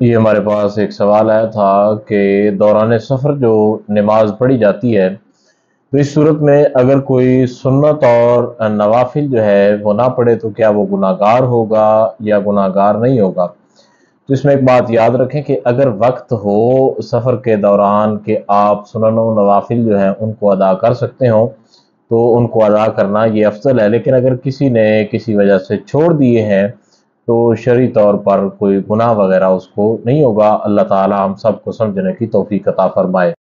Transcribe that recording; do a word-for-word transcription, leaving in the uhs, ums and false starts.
ये हमारे पास एक सवाल आया था कि दौरान सफ़र जो नमाज पढ़ी जाती है, तो इस सूरत में अगर कोई सुन्नत और नवाफिल जो है वो ना पढ़े तो क्या वो गुनाहगार होगा या गुनाहगार नहीं होगा? तो इसमें एक बात याद रखें कि अगर वक्त हो सफ़र के दौरान कि आप सुनन व नवाफिल जो हैं उनको अदा कर सकते हो तो उनको अदा करना ये अफजल है। लेकिन अगर किसी ने किसी वजह से छोड़ दिए हैं तो शरई तौर पर कोई गुनाह वगैरह उसको नहीं होगा। अल्लाह ताला हम सबको समझने की तौफीक अता फरमाए।